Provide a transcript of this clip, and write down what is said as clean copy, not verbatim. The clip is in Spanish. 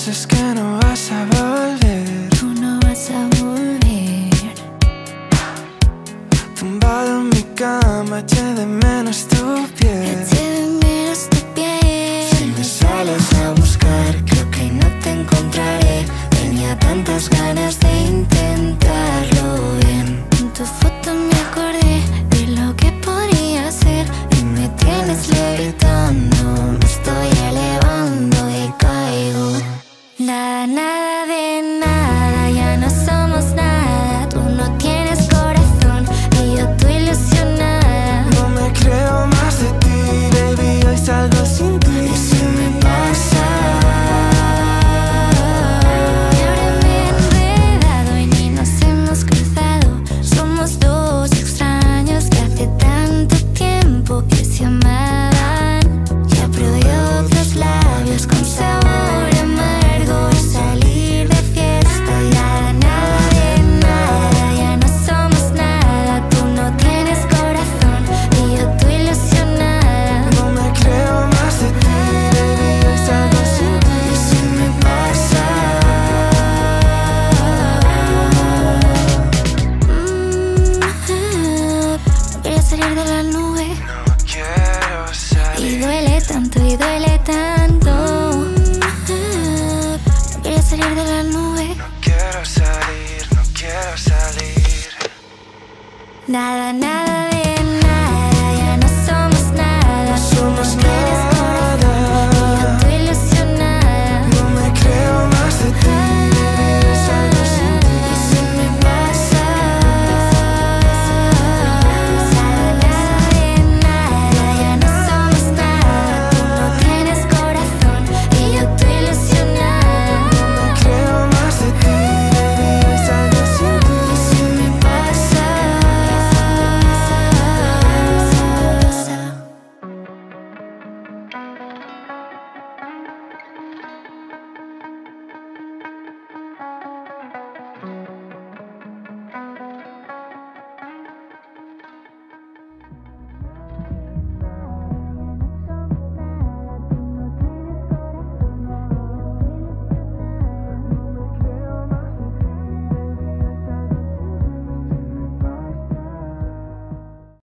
dices que no vas a volver. Tú no vas a volver. Tumbado en mi cama, eché de menos tu piel. Eché de menos tu piel. Si me sales a buscar, creo que no te encontraré. Tenía tantas ganas de intentarlo bien. En tu foto me acordé de lo que podría ser. Y me tienes levitando, me estoy elevando y caigo. Nada, nada de nada, ya no somos nada. Tú no tienes corazón y yo estoy ilusionada. No me creo más de ti, baby, hoy salgo sin ti. Y si me pasa, Y ahora me he enredado y ni nos hemos cruzado. Somos dos extraños que hace tanto tiempo que se amaban. ya probé otros labios con sabor amargo. Salir de fiesta, ya nada de nada, ya no somos nada. Tú no tienes corazón y yo estoy ilusionada. No me creo más de ti, baby, hoy salgo sin ti. Y si me pasa, No quería salir de la nube. No quiero Y salir. duele tanto, y duele tanto. No quería salir de la nube. No quiero salir, no quiero salir. Nada, nada de